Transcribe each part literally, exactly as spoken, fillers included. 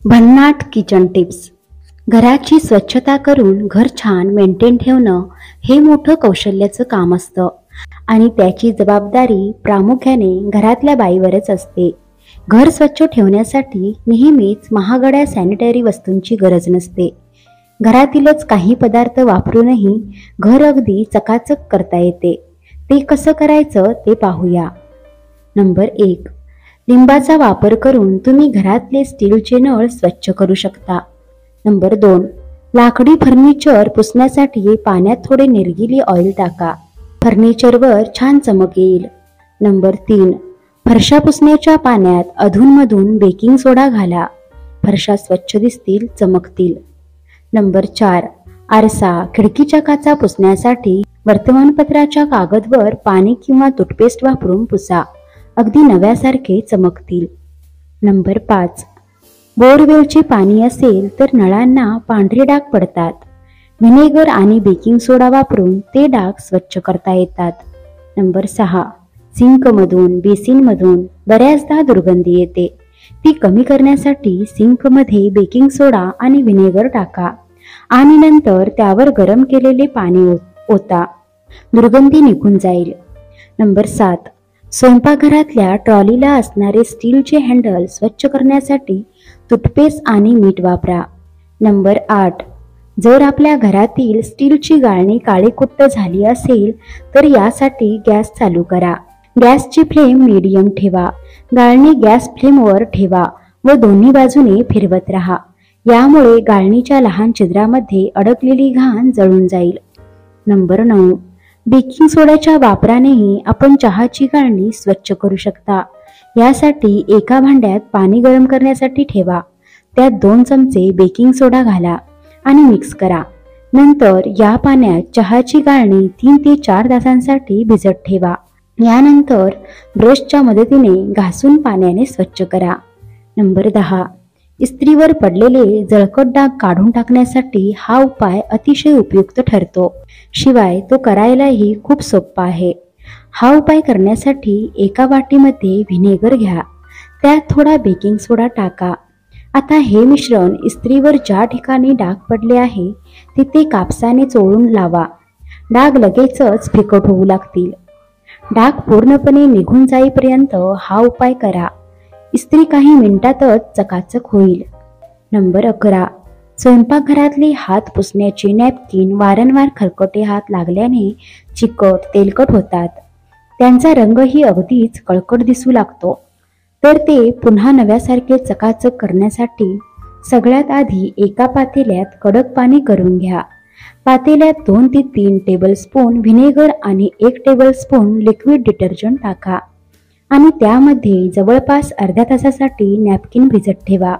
भन्नाट kitchen tips. घराची स्वच्छता करून घर छान मेंटेन ठेवणं हे मोठं कौशल्याचं काम असतं आणि त्याची जबाबदारी प्रामुख्याने घरातल्या बाईवरच असते. घर स्वच्छ ठेवण्यासाठी नेहमीच महागड्या सॅनिटरी वस्तूंची गरज नसते. घरातीलच काही पदार्थ वापरूनही घर अगदी चकाचक करता येते. ते कसं करायचं ते पाहूया. नंबर एक, लिंबाचा वापर करून तुम्ही घरातले स्टीलचे नळ स्वच्छ करू शकता. नंबर दोन, लाकडी फर्निचर पुसण्यासाठी पाण्यात थोडे निर्गिली ऑइल टाका. फर्निचरवर छान चमक येईल. नंबर तीन, फरशा पुसण्याच्या पाण्यात अधूनमधून बेकिंग सोडा घाला. फरशा स्वच्छ दिसतील, चमकतील. नंबर चार, आरसा खिडकीच्या काचा पुसण्यासाठी वर्तमानपत्राच्या कागदवर पाणी किंवा टूथपेस्ट वापरून पुसा. अगदी नव्यासारखे चमकतील. नंबर पाच, बोरवेलचे पाणी असेल तर नळांना पांढरे डाग पडतात. व्हिनेगर आणि बेकिंग सोडा वापरून ते डाग स्वच्छ करता येतात. नंबर सहा, सिंकमधून बेसिनमधून बऱ्याचदा दुर्गंधी येते. ती कमी करण्यासाठी सिंकमध्ये बेकिंग सोडा आणि व्हिनेगर टाका आणि नंतर त्यावर गरम केलेले पाणी ओता. दुर्गंधी निघून जाईल. नंबर सात, स्वयंपाकघरातल्या ट्रॉलीला असणारे स्टीलचे हँडल स्वच्छ करण्यासाठी टूथपेस्ट आणि मीठ वापरा. नंबर आठ, जर आपल्या घरातील स्टीलची गाळणी काळीकुट्ट झाली असेल तर यासाठी गॅस चालू करा. गॅसची फ्लेम मीडियम ठेवा. गाळणी गॅस फ्लेमवर ठेवा व दोन्ही बाजूने फिरवत राहा. यामुळे गाळणीच्या लहान छिद्रामध्ये अडकलेली घाण जळून जाईल. नंबर नऊ, बेकिंग सोड्याच्या वापरानेही आपण चहाची गाळणी स्वच्छ करू शकता. यासाठी एका भांड्यात पाणी गरम करण्यासाठी ठेवा. त्यात दोन चमचे बेकिंग सोडा घाला आणि मिक्स करा. नंतर या पाण्यात चहाची गाळणी तीन ते चार तासांसाठी भिजत ठेवा. यानंतर ब्रशच्या मदतीने घासून पाण्याने स्वच्छ करा. नंबर दहा, इस्त्रीवर पडलेले जळकट डाग काढून टाकण्यासाठी हा उपाय अतिशय उपयुक्त ठरतो. शिवाय तो करायलाही खूप सोपा आहे. हा उपाय करण्यासाठी एका वाटीमध्ये व्हिनेगर घ्या. त्यात थोडा बेकिंग सोडा टाका. आता हे मिश्रण इस्त्रीवर ज्या ठिकाणी डाग पडले आहे तिथे कापसाने चोळून लावा. डाग लगेचच फिकट होऊ लागतील. डाग पूर्णपणे निघून जाईपर्यंत हा उपाय करा. इस्त्री काही मिनिटातच चकाचक होईल. नंबर अकरा, स्वयंपाकघरातले हात पुसण्याचे नॅपकिन वारंवार खरकटे हात लागल्याने चिकट तेलकट होतात. त्यांचा रंगही अगदीच कळकट दिसू लागतो. तर ते पुन्हा नव्यासारखे चकाचक करण्यासाठी सगळ्यात आधी एका पातेल्यात कडक पाणी करून घ्या. पातेल्यात दोन ते तीन टेबलस्पून व्हिनेगर आणि एक टेबलस्पून लिक्विड डिटर्जंट टाका आणि त्यामध्ये जवळपास अर्ध्या तासासाठी नॅपकिन भिजत ठेवा.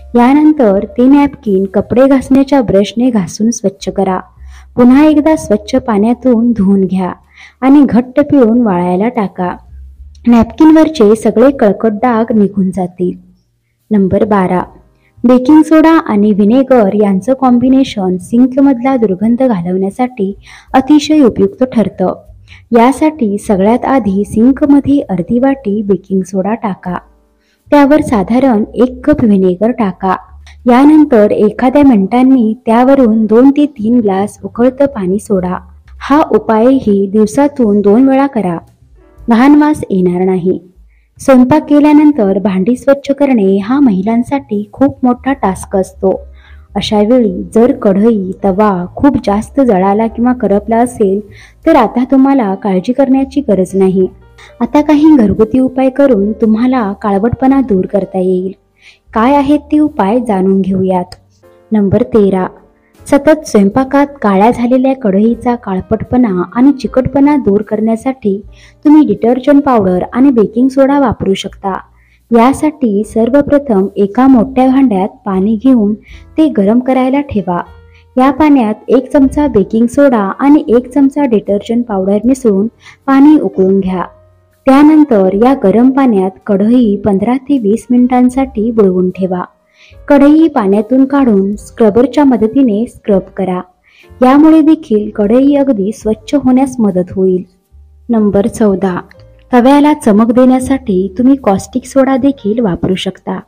यानंतर ते नॅपकिन कपडे घासण्याच्या ब्रशने घासून स्वच्छ करा. पुन्हा एकदा स्वच्छ पाण्यातून धुवून घ्या आणि घट्ट पिळून वाळायला टाका. नॅपकिनवरचे सगळे कळकट डाग निघून जातील. नंबर बारा, बेकिंग सोडा आणि व्हिनेगर यांचं कॉम्बिनेशन सिंकमधला दुर्गंध घालवण्यासाठी अतिशय उपयुक्त ठरतं. यासाठी सगळ्यात आधी सिंकमध्ये अर्धी वाटी बेकिंग सोडा टाका. त्यावर साधारण एक कप व्हिनेगर टाका. यानंतर एखाद्या मिनिटांनी त्यावरून दोन ते तीन ग्लास उकळतं पाणी सोडा. हा उपायही दिवसातून दोन वेळा करा. घाण वास येणार नाही. स्वयंपाक केल्यानंतर भांडी स्वच्छ करणे हा महिलांसाठी खूप मोठा टास्क असतो. अशा वेळी जर कढई तवा खूप जास्त जळाला किंवा करपला असेल तर आता तुम्हाला काळजी करण्याची गरज नाही. आता काही घरगुती उपाय करून तुम्हाला काळवटपणा दूर करता येईल. काय आहेत ते उपाय जाणून घेऊयात. नंबर तेरा, सतत स्वयंपाकात काळ्या झालेल्या कढईचा काळपटपणा आणि चिकटपणा दूर करण्यासाठी तुम्ही डिटर्जंट पावडर आणि बेकिंग सोडा वापरू शकता. यासाठी सर्वप्रथम एका मोठ्या भांड्यात पाणी घेऊन ते गरम करायला ठेवा. या पाण्यात एक चमचा बेकिंग सोडा आणि एक चमचा डिटर्जंट पावडर मिसळून पाणी उकळून घ्या. त्यानंतर या गरम पाण्यात कढई पंधरा ते वीस मिनिटांसाठी बुडवून ठेवा. कढई पाण्यातून काढून स्क्रबरच्या मदतीने स्क्रब करा. यामुळे देखील कढई अगदी स्वच्छ होण्यास मदत होईल. नंबर चौदा, तव्याला चमक देण्यासाठी तुम्ही कॉस्टिक सोडा देखील वापरू शकता.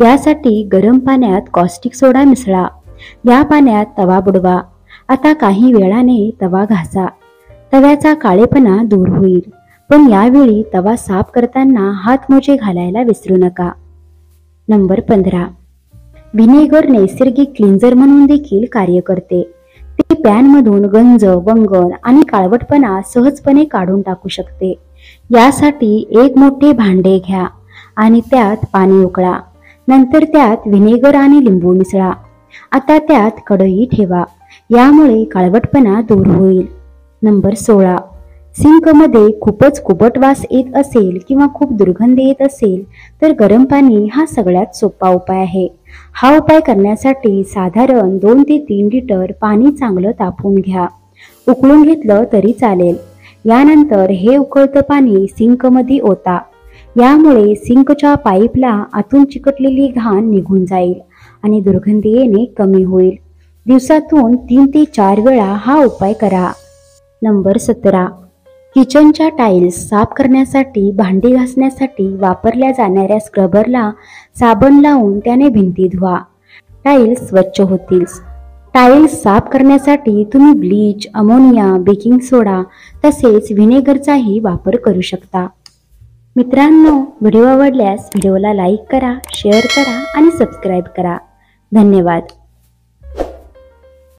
यासाठी गरम पाण्यात कॉस्टिक सोडा मिसळा. या पाण्यात तवा बुडवा. आता काही वेळाने तवा घासा. तव्याचा काळेपणा दूर होईल. पण यावेळी तवा साफ करताना हातमोजे घालायला विसरू नका. नंबर पंधरा. व्हिनेगर नैसर्गिक क्लिन्झर म्हणून देखील कार्य करते. ते पॅनमधून गंज, वंगण आणि काळवटपणा सहजपणे काढून टाकू शकते. यासाठी एक मोठे भांडे घ्या आणि त्यात पाणी उकळा. नंतर त्यात व्हिनेगर आणि लिंबू मिसळा. आता त्यात कढई ठेवा. यामुळे काळवटपणा दूर होईल. नंबर सोळा. सिंकमध्ये खूपच कुबट वास येत असेल किंवा खूप दुर्गंध येत असेल तर गरम पाणी हा सगळ्यात सोपा उपाय आहे. हा उपाय करण्यासाठी साधारण दोन ते तीन लिटर पाणी चांगलं तापवून घ्या. उकळून घेतलं तरी चालेल. यानंतर हे उकळतं पाणी सिंकमध्ये ओता. यामुळे सिंकच्या पाईपला आतून चिकटलेली घाण निघून जाईल आणि दुर्गंधी येणे कमी होईल. दिवसातून तीन ते चार वेळा हा उपाय करा. नंबर सतरा. किचनच्या टाईल्स साफ करण्यासाठी भांडी घासण्यासाठी वापरल्या जाणाऱ्या स्क्रबरला साबण लावून त्याने भिंती धुवा. टाईल्स स्वच्छ होतील. टाईल्स साफ करण्यासाठी तुम्ही ब्लीच, अमोनिया, बेकिंग सोडा तसेच व्हिनेगरचाही वापर करू शकता. मित्रांनो, व्हिडिओ आवडल्यास व्हिडिओला लाईक करा, शेअर करा आणि सबस्क्राईब करा. धन्यवाद.